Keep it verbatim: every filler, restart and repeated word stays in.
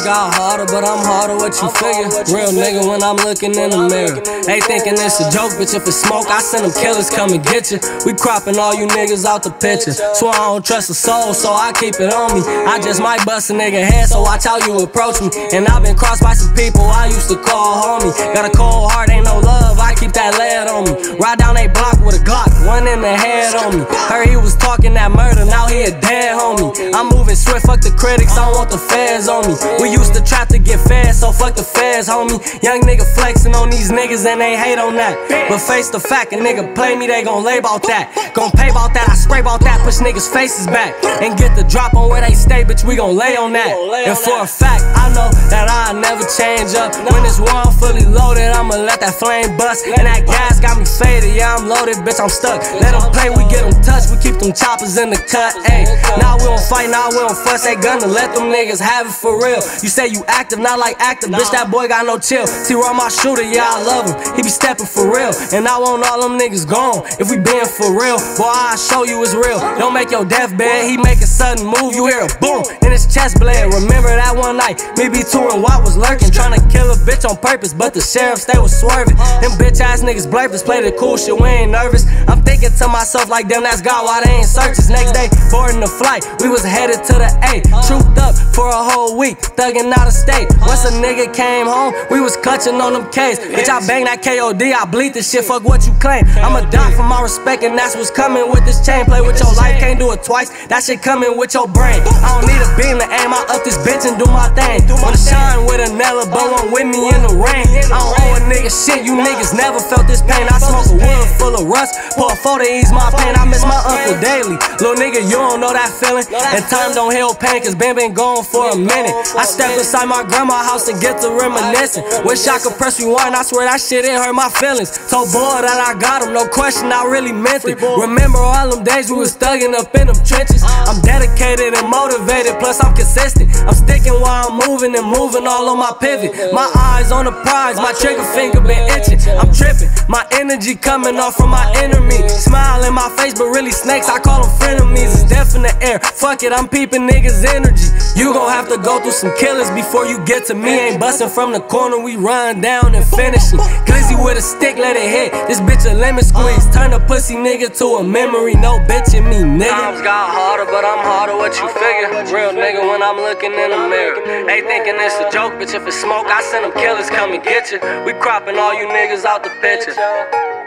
got harder, but I'm harder what you figure. Real nigga when I'm looking in the mirror. They thinking it's a joke, bitch. If it's smoke, I send them killers come and get you. We cropping all you niggas out the picture. Swear I don't trust a soul, so I keep it on me. I just might bust a nigga head, so watch how you approach me. And I've been crossed by some people I used to call homie. Got a cold heart, ain't no love, I keep that lead on me. Ride down they block with a Glock, one in the head on me. Heard he was talking that murder, now he a dead homie. I'm moving swift, fuck the critics, I don't want the feds on me. We used to trap to get fed, so fuck the feds, homie. Young nigga flexing on these niggas and they hate on that. But face the fact, a nigga play me, they gon' lay bout that. Gon' pay bout that, I spray bout that, push niggas' faces back. And get the drop on where they stay, bitch, we gon' lay on that. And for a fact, I know that I'll never change up. When this one fully loaded, I'ma let that flame bust. And that gas got me faded, yeah, I'm loaded, bitch, I'm stuck. Let them play, we get them touched, we keep them choppers in the cut, ayy. Now we don't fight, now we don't fuss, they gonna let them niggas have it for real. You say you active, not like active, bitch, that boy got no chill. T-Raw my shooter, yeah, I love him, he be stepping for real. And I want all them niggas gone, if we been for real. Boy, I'll show you it's real, don't make your deathbed, he make a sudden move, you hear a boom in his chest blade. Remember that one night, me be touring, Watt was lurking, trying to kill a bitch on purpose, but the sheriffs, they was swerving. Them bitch ass niggas blurpers play the cool shit, we ain't nervous. I'm thinking to myself like, damn, that's God, why they ain't searches. Next day, boarding the flight, we was headed to the A. Trooped up for a whole week, thugging out of state. Once a nigga came home, we was clutching on them K's. Bitch, I bang that K O D, I bleed this shit, fuck what you claim. I'ma die for my respect, and that's what's coming with this chain. Play with your life, can't do it twice, that shit coming with your brain. I don't need a beam to aim, I up this bitch and do my thing. Wanna shine with a Nella, but one with me in the rain. I don't owe a nigga shit, you niggas never felt this pain. I smoke a wood full of rust, pour a four to ease my pain. I miss my uncle daily, little nigga, you don't know that feeling. And time don't heal pain, cause Ben been gone for a minute. I stepped inside my grandma's house to get to reminiscing. Wish I could press rewind, I swear that shit, it hurt my feelings. Told boy that I got him, no question, I really meant it. Remember all them days we was thugging up in them trenches. I'm dedicated and motivated, plus I'm consistent. I'm sticking while I'm moving and moving all on my pivot. My eyes on the prize, my trigger finger been itching. I'm tripping, my energy coming off from my enemy. Smile in my face, but really snakes, I call them frenemies. It's death in the air, fuck it, I'm peeping niggas' energy. You gon' have to go through some killers before you get to me. Ain't bustin' from the corner, we run down and finish it. Glizzy with a stick, let it hit. This bitch a lemon squeeze, turn a pussy nigga to a memory. No bitch in me, nigga. Times got harder, but I'm harder what you figure. Real nigga when I'm looking in the mirror. They thinking it's a joke, bitch, if it's smoke, I send them killers come and get you. We cropping all you niggas out the picture.